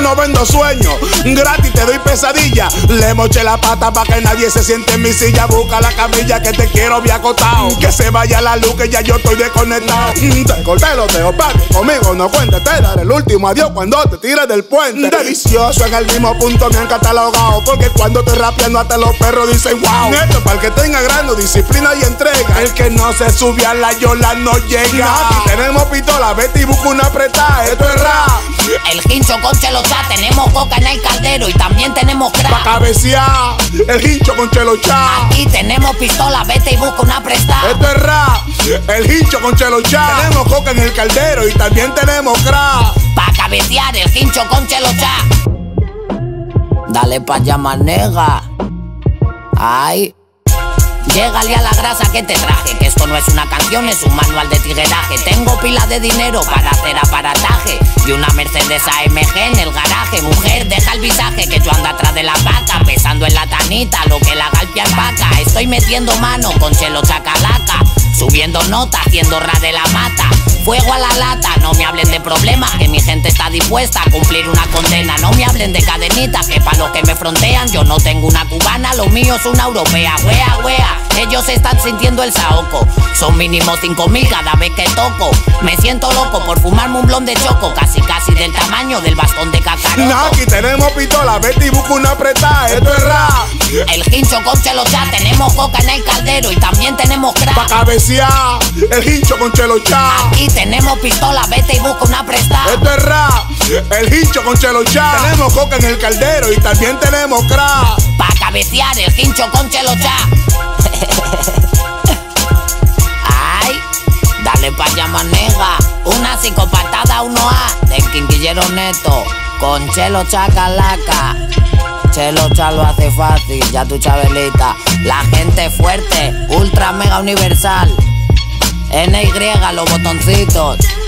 no vendo sueños, gratis te doy pesadilla. Le moché la pata pa' que nadie se siente en mi silla. Busca la camilla que te quiero bien acotado. Que se vaya la luz que ya yo estoy desconectado. Te corté los dedos, papi, conmigo no cuentes. Te daré el último adiós cuando te tires del puente. Delicioso, en el mismo punto me han catalogado. Porque cuando estoy rapeando hasta los perros dicen wow. Esto para el que tenga grano, disciplina y entrega. El que no se sube a la yola no llega. Aquí tenemos pistola, vete y busca una apretada. Esto es rap. El hincho con Chelo Cha, tenemos coca en el caldero y también tenemos crack. Pa' cabecear, el hincho con Chelo Cha. Aquí tenemos pistola, vete y busca una prestada. Esto es rap, el hincho con Chelo Cha. Tenemos coca en el caldero y también tenemos crack. Pa' cabecear, el hincho con Chelo Cha. Dale pa' allá, manega. Ay. Llégale a la grasa que te traje, que esto no es una canción, es un manual de tigueraje. Tengo pila de dinero para hacer aparataje y una Mercedes AMG en el garaje. Mujer, deja el visaje que yo ando atrás de la vaca, pesando en la tanita lo que la galpia empaca. Estoy metiendo mano con Chelo Chacalaca, subiendo nota, haciendo ra de la mata. Fuego a la lata, no me hablen de problemas, que mi gente está dispuesta a cumplir una condena. No me hablen de cadenita, que pa' los que me frontean yo no tengo una cubana, lo mío es una europea. Wea, wea, ellos están sintiendo el saoco. Son mínimo 5.000 cada vez que toco. Me siento loco por fumarme un blon de choco, casi del tamaño del bastón de Kakaroto. Aquí tenemos pistola, vete y busca una apretada. Esto es rap. El hincho con Chelo Cha, tenemos coca en el caldero y también tenemos crack. Pa' cabecear, el hincho con Chelo Cha. Aquí tenemos pistola, vete y busca una prestada. Esto es rap, el hincho con Chelo Cha. Tenemos coca en el caldero y también tenemos crack. Pa' cabecear, el hincho con Chelo Cha. Ay, dale pa' allá, manega. Una psicopatada 1A del quinquillero neto con Chelo Chacalaca. Chelo Cha lo hace fácil, ya tu Chabelita. La gente fuerte, ultra mega universal. NY los botoncitos.